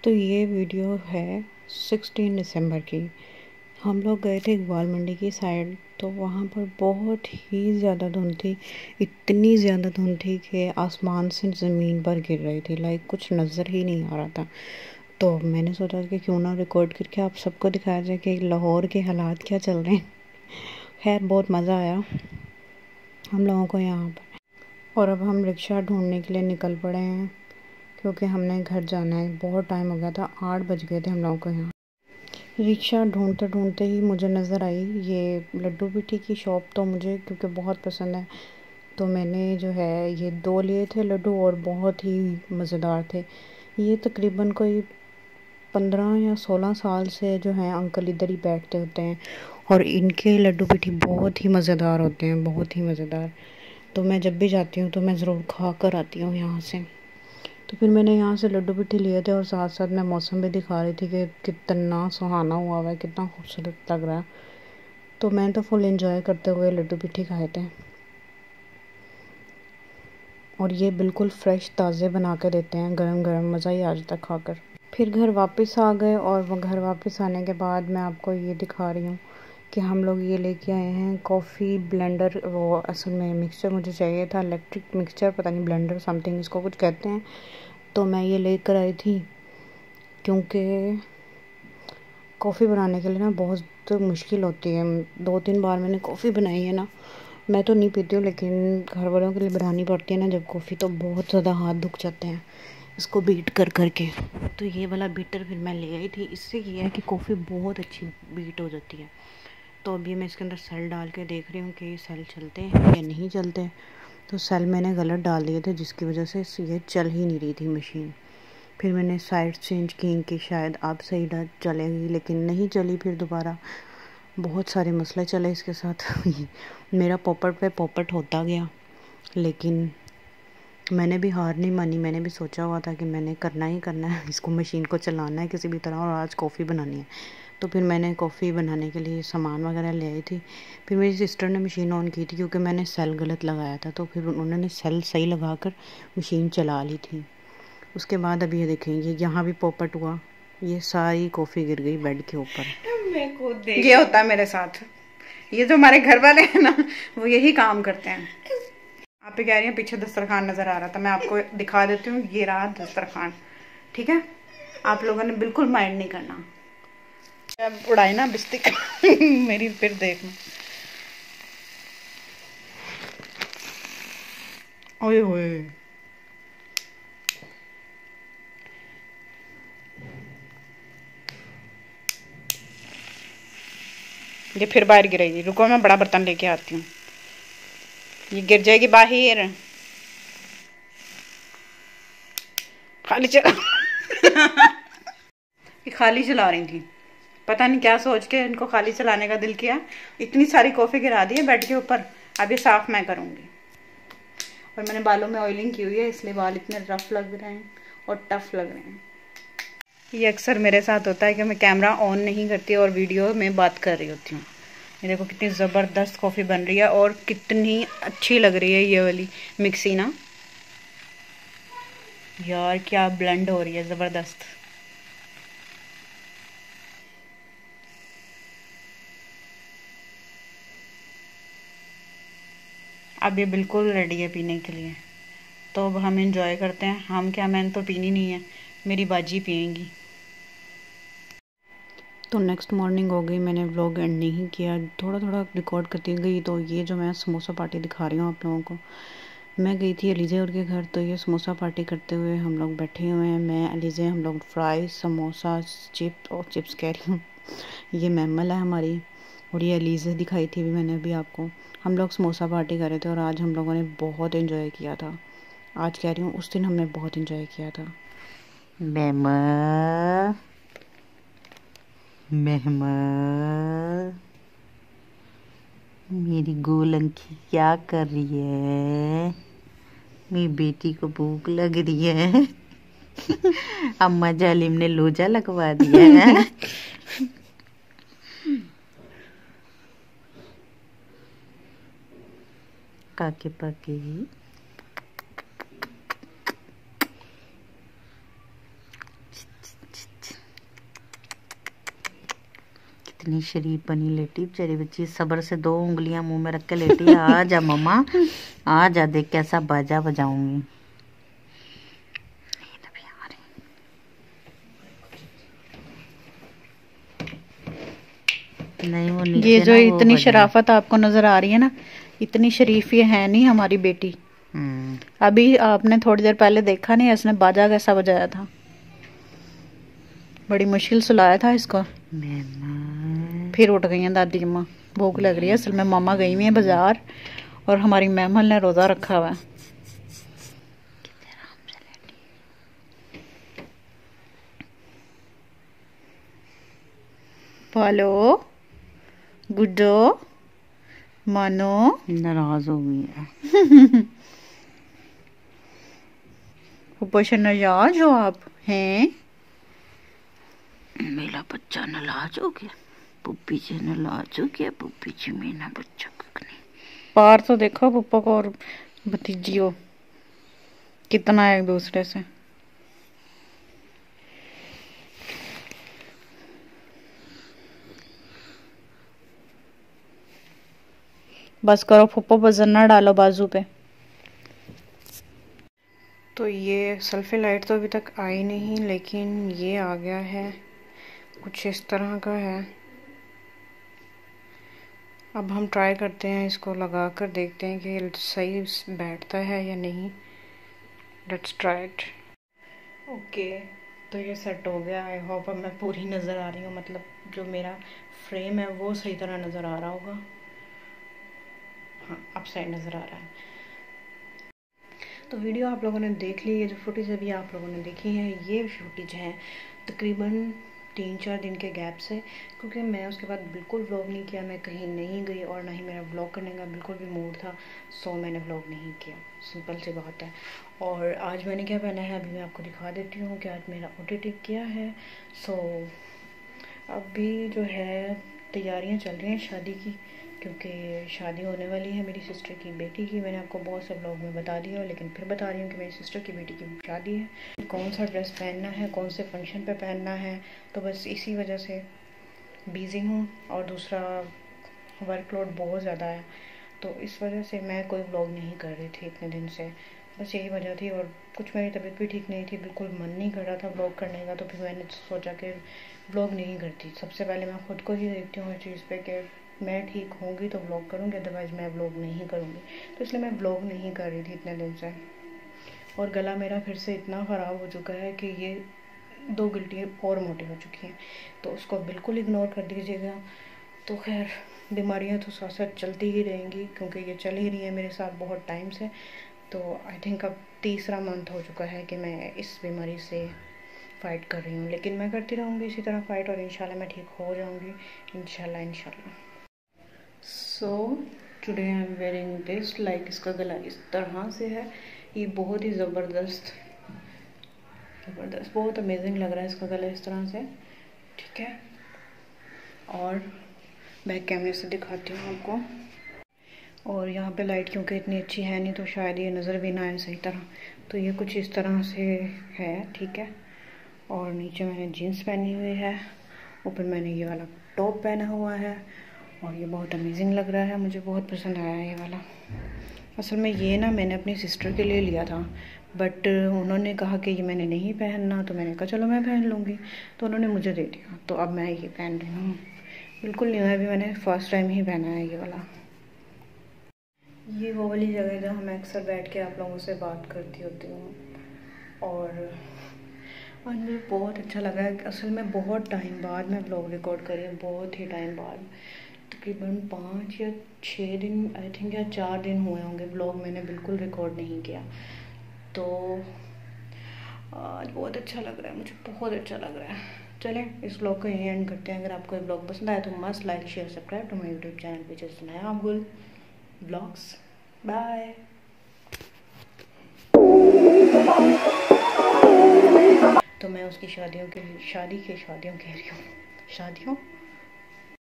तो ये वीडियो है 16 दिसंबर की। हम लोग गए थे इकबाल मंडी की साइड, तो वहाँ पर बहुत ही ज़्यादा धुंध थी। इतनी ज़्यादा धुंध थी कि आसमान से ज़मीन पर गिर रही थी, लाइक कुछ नज़र ही नहीं आ रहा था। तो मैंने सोचा कि क्यों ना रिकॉर्ड करके आप सबको दिखाया जाए कि लाहौर के हालात क्या चल रहे हैं। खैर बहुत मज़ा आया हम लोगों को यहाँ पर। और अब हम रिक्शा ढूंढने के लिए निकल पड़े हैं, क्योंकि हमने घर जाना है। बहुत टाइम हो गया था, 8 बज गए थे हम लोगों को यहाँ। रिक्शा ढूंढते ढूंढते ही मुझे नज़र आई ये लड्डू पिठी की शॉप। तो मुझे क्योंकि बहुत पसंद है, तो मैंने जो है ये 2 लिए थे लड्डू, और बहुत ही मज़ेदार थे। ये तकरीबन कोई 15 या 16 साल से जो है अंकल इधर ही बैठते होते हैं, और इनके लड्डू पिठी बहुत ही मज़ेदार होते हैं, बहुत ही मज़ेदार। तो मैं जब भी जाती हूँ तो मैं ज़रूर खा कर आती हूँ यहाँ से। तो फिर मैंने यहाँ से लड्डू पिठी लिए थे, और साथ साथ मैं मौसम भी दिखा रही थी कि कितना सुहाना हुआ है, कितना खूबसूरत लग रहा है। तो मैं तो फुल एंजॉय करते हुए लड्डू पिठी खाए थे, और ये बिल्कुल फ्रेश ताज़े बना के देते हैं, गरम गरम। मज़ा ही आ जाता खाकर। फिर घर वापस आ गए, और वो घर वापस आने के बाद मैं आपको ये दिखा रही हूँ कि हम लोग ये लेके आए हैं कॉफ़ी ब्लेंडर। वो असल में मिक्सचर मुझे चाहिए था, इलेक्ट्रिक मिक्सचर, पता नहीं ब्लेंडर समथिंग इसको कुछ कहते हैं। तो मैं ये लेकर आई थी, क्योंकि कॉफ़ी बनाने के लिए ना बहुत मुश्किल होती है। 2-3 बार मैंने कॉफ़ी बनाई है ना। मैं तो नहीं पीती हूँ, लेकिन घर वालों के लिए बनानी पड़ती है ना जब कॉफ़ी, तो बहुत ज़्यादा हाथ दुख जाते हैं इसको बीट कर करके। तो ये वाला बीटर फिर मैं ले आई थी। इससे ये है कि कॉफ़ी बहुत अच्छी बीट हो जाती है। तो अभी मैं इसके अंदर सेल डाल के देख रही हूँ कि ये सेल चलते हैं या नहीं चलते। तो सेल मैंने गलत डाल दिए थे, जिसकी वजह से ये चल ही नहीं रही थी मशीन। फिर मैंने साइड चेंज की कि शायद अब सही चलेगी, लेकिन नहीं चली। फिर दोबारा बहुत सारे मसले चले इसके साथ। मेरा पॉपट पे पॉपट होता गया, लेकिन मैंने भी हार नहीं मानी। मैंने भी सोचा हुआ था कि मैंने करना ही करना है, इसको मशीन को चलाना है किसी भी तरह, और आज कॉफ़ी बनानी है। तो फिर मैंने कॉफ़ी बनाने के लिए सामान वगैरह ले आई थी। फिर मेरी सिस्टर ने मशीन ऑन की थी, क्योंकि मैंने सेल गलत लगाया था। तो फिर उन्होंने सेल सही लगा कर मशीन चला ली थी। उसके बाद अभी ये देखें, ये यहाँ भी पॉपट हुआ, ये सारी कॉफ़ी गिर गई बेड के ऊपर। मैं खुद देख, ये होता है मेरे साथ। ये जो हमारे घर वाले हैं ना, वो यही काम करते हैं। आप ही कह रही हैं पीछे दस्तरखान नजर आ रहा था, मैं आपको दिखा देती हूँ। ये रहा दस्तरखान, ठीक है। आप लोगों ने बिल्कुल माइंड नहीं करना। अब उड़ाई ना बिस्तिक मेरी, फिर देखना। ओए होए, ये फिर बाहर गिरेगी। रुको मैं बड़ा बर्तन लेके आती हूँ, ये गिर जाएगी बाहर। खाली चला ये खाली चला रही थी, पता नहीं क्या सोच के इनको खाली चलाने का दिल किया। इतनी सारी कॉफ़ी गिरा दी है बेड के ऊपर। अब ये साफ मैं करूँगी। और मैंने बालों में ऑयलिंग की हुई है, इसलिए बाल इतने रफ लग रहे हैं और टफ लग रहे हैं। ये अक्सर मेरे साथ होता है कि मैं कैमरा ऑन नहीं करती और वीडियो में बात कर रही होती हूँ। ये देखो कितनी ज़बरदस्त कॉफ़ी बन रही है, और कितनी अच्छी लग रही है ये वाली मिक्सी ना। यार क्या ब्लेंड हो रही है, ज़बरदस्त। अब ये बिल्कुल रेडी है पीने के लिए। तो अब हम इंजॉय करते हैं। हम क्या, मैंने तो पीनी नहीं है, मेरी बाजी पियेंगी। तो नेक्स्ट मॉर्निंग हो गई, मैंने व्लॉग एंड नहीं किया, थोड़ा थोड़ा रिकॉर्ड करती गई। तो ये जो मैं समोसा पार्टी दिखा रही हूँ आप लोगों को, मैं गई थी अलीज़े और के घर। तो ये समोसा पार्टी करते हुए हम लोग बैठे हुए हैं, मैं अलीज़े, हम लोग फ्राई समोसा चिप्स, और चिप्स कह रही हूँ ये मैमल है हमारी, और ये अलीज़े दिखाई थी भी मैंने अभी आपको। हम लोग समोसा पार्टी कर रहे थे, और आज हम लोगों ने बहुत इन्जॉय किया था। आज कह रही हूँ, उस दिन हमने बहुत इन्जॉय किया था। मेहमा मेरी गोलंकी क्या कर रही है? मेरी बेटी को भूख लग रही है। अम्मा जालिम ने लोजा लगवा दिया है। काके पाके कितनी शरीफ बनी लेटी बेचारी बच्ची, सब्र से 2 उंगलियां मुंह में रख के लेटी है। आ जा मम्मा, आ जा, देख कैसा बाजा बजाऊंगी। नहीं वो नीचे ये जो ना इतनी शराफत आपको नजर आ रही है ना, इतनी शरीफ ये है नहीं हमारी बेटी। अभी आपने थोड़ी देर पहले देखा नहीं इसने बाजा कैसा बजाया था, बड़ी मुश्किल सुलाया था इसको। फिर उठ गई हैं दादी अम्मा, भूख लग रही है। असल में मामा गई हुई है बाजार और हमारी महमल ने रोजा रखा हुआ है। पालो, गुड्डो, मानो नाराज हो गई है। ऊपर से नाराज हो आप हैं? मेरा बच्चा नाराज हो गया, पुप्पी से नाराज हो गया, पुप्पी जी मेरा बच्चा कखनी। पार तो देखो पप्पा को और भतीजी हो कितना है एक दूसरे से। बस करो पप्पो, वजन ना डालो बाजू पे। तो ये सल्फे लाइट तो अभी तक आई नहीं, लेकिन ये आ गया है, कुछ इस तरह का है। अब हम ट्राई करते हैं, इसको लगा कर देखते हैं कि सही बैठता है या नहीं। Let's try it. ओके, तो ये सेट हो गया। आई होप अब मैं पूरी नज़र आ रही हूँ, मतलब जो मेरा फ्रेम है वो सही तरह नज़र आ रहा होगा। हाँ, अब सही नज़र आ रहा है। तो वीडियो आप लोगों ने देख ली, ये जो फुटेज अभी आप लोगों ने देखी है, ये फुटेज है तकरीबन 3-4 दिन के गैप से, क्योंकि मैं उसके बाद बिल्कुल व्लॉग नहीं किया। मैं कहीं नहीं गई और ना ही मेरा व्लॉग करने का बिल्कुल भी मूड था, सो मैंने व्लॉग नहीं किया। सिंपल सी बात है। और आज मैंने क्या पहना है अभी मैं आपको दिखा देती हूँ कि आज मेरा ऑडिटिंग किया है। सो अभी जो है तैयारियाँ चल रही हैं शादी की, क्योंकि शादी होने वाली है मेरी सिस्टर की बेटी की। मैंने आपको बहुत से व्लॉग में बता दिया, लेकिन फिर बता रही हूँ कि मेरी सिस्टर की बेटी की शादी है। कौन सा ड्रेस पहनना है, कौन से फंक्शन पे पहनना है, तो बस इसी वजह से बिज़ी हूँ। और दूसरा वर्कलोड बहुत ज़्यादा है, तो इस वजह से मैं कोई व्लॉग नहीं कर रही थी इतने दिन से, बस यही वजह थी। और कुछ मेरी तबीयत भी ठीक नहीं थी, बिल्कुल मन नहीं कर रहा था व्लॉग करने का, तो फिर मैंने सोचा कि व्लॉग नहीं करती। सबसे पहले मैं ख़ुद को ही देखती हूँ हर चीज़ पे कि मैं ठीक होंगी तो व्लॉग करूँगी, अदरवाइज़ मैं व्लॉग नहीं करूँगी। तो इसलिए मैं व्लॉग नहीं कर रही थी इतने दिन से। और गला मेरा फिर से इतना ख़राब हो चुका है कि ये 2 गिल्टियाँ और मोटी हो चुकी हैं, तो उसको बिल्कुल इग्नोर कर दीजिएगा। तो खैर बीमारियाँ तो साथ साथ चलती ही रहेंगी, क्योंकि ये चल ही रही है मेरे साथ बहुत टाइम से। तो आई थिंक अब 3रा मंथ हो चुका है कि मैं इस बीमारी से फ़ाइट कर रही हूँ, लेकिन मैं करती रहूँगी इसी तरह फ़ाइट, और इंशाल्लाह मैं ठीक हो जाऊँगी, इंशाल्लाह। So today I am wearing this, like इसका गला इस तरह से है। ये बहुत ही ज़बरदस्त बहुत अमेजिंग लग रहा है इसका गला इस तरह से, ठीक है। और बैक कैमरे से दिखाती हूँ आपको। और यहाँ पे लाइट क्योंकि इतनी अच्छी है नहीं, तो शायद ये नज़र भी ना आए सही तरह। तो ये कुछ इस तरह से है, ठीक है। और नीचे मैंने जीन्स पहनी हुई है, ऊपर मैंने ये वाला टॉप पहना हुआ है, और ये बहुत अमेजिंग लग रहा है, मुझे बहुत पसंद आया ये वाला। असल में ये ना मैंने अपनी सिस्टर के लिए लिया था, बट उन्होंने कहा कि ये मैंने नहीं पहनना, तो मैंने कहा चलो मैं पहन लूँगी, तो उन्होंने मुझे दे दिया, तो अब मैं ये पहन रही हूँ। बिल्कुल न्यू है, अभी मैंने फ़र्स्ट टाइम ही पहना है ये वाला। ये वो वाली जगह है जहाँ मैं अक्सर बैठ के आप लोगों से बात करती होती हूँ, और मुझे बहुत अच्छा लगा है। असल में बहुत टाइम बाद मैं व्लॉग रिकॉर्ड कर रही हूँ, बहुत ही टाइम बाद, तकरीबन 5 या 6 दिन आई थिंक, या 4 दिन हुए होंगे व्लॉग मैंने बिल्कुल रिकॉर्ड नहीं किया। तो आज बहुत अच्छा लग रहा है, मुझे बहुत अच्छा लग रहा है। चलें इस व्लॉग को यहीं एंड करते हैं। अगर आपको ये व्लॉग पसंद आया तो must like share subscribe to my YouTube channel which is Naya Abdul vlogs. Bye. तो मैं उसकी शादियों कह रही हूँ, शादियों